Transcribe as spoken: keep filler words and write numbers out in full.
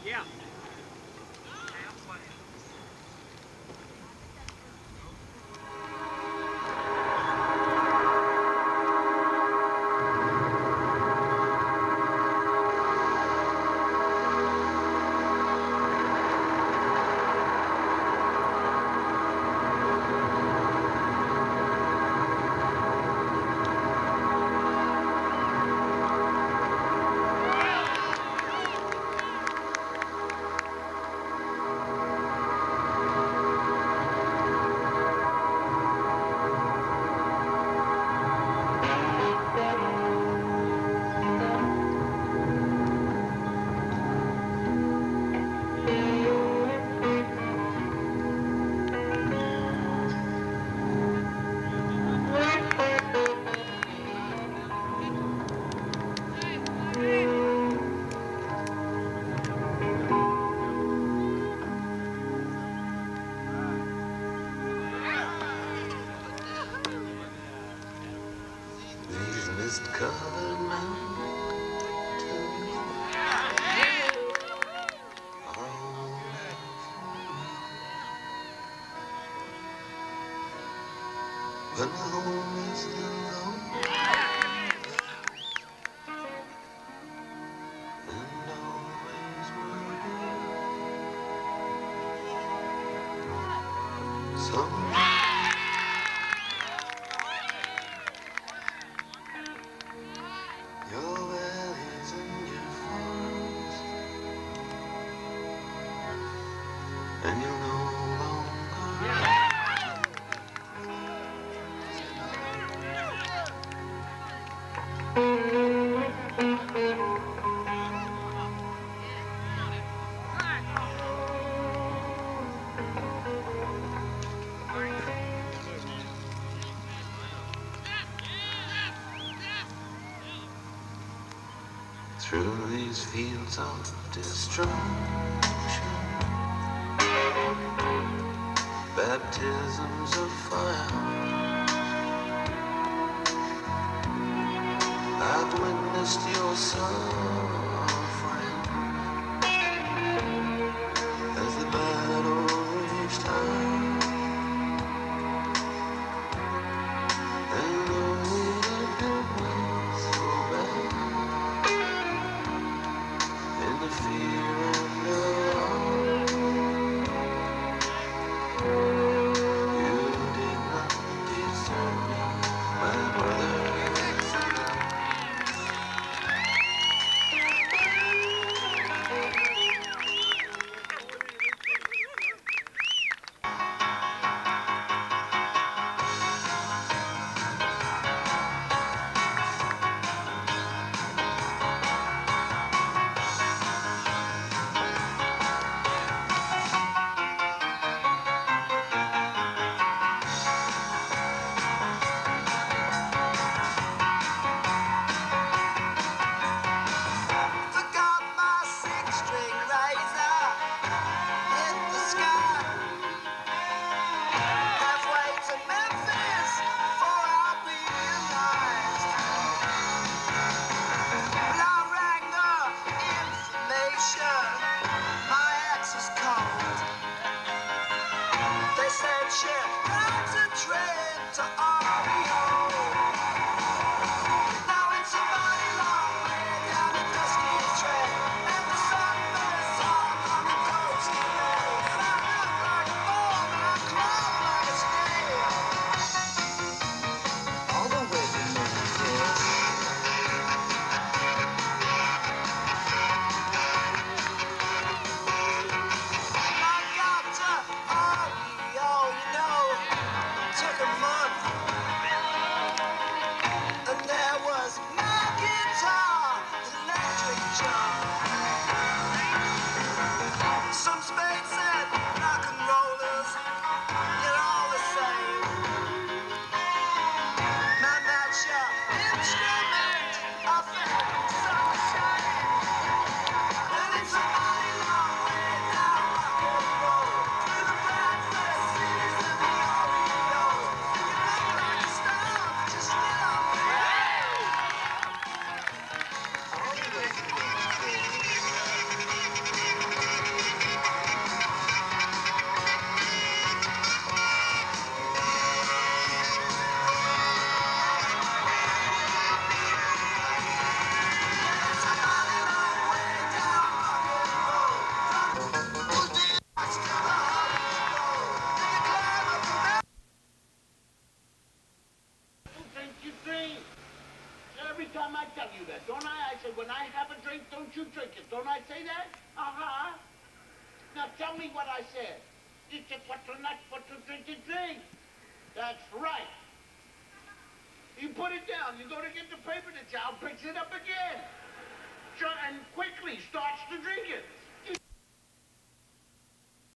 Yeah. These mist-covered mountains are all but my home is still low and always will be. Someday your valleys and your farms, and you'll no longer through these fields of destruction, baptisms of fire. I've witnessed your suffering as the battle raged high, and though it was so bad, in the fear and the awe, you did not desert me, my brother. Took a month tell you that, don't I? I said, when I have a drink, don't you drink it. Don't I say that? Uh-huh. Now tell me what I said. It's what to not what to drink to drink. That's right. You put it down. You go to get the paper, the child picks it up again. And quickly starts to drink it.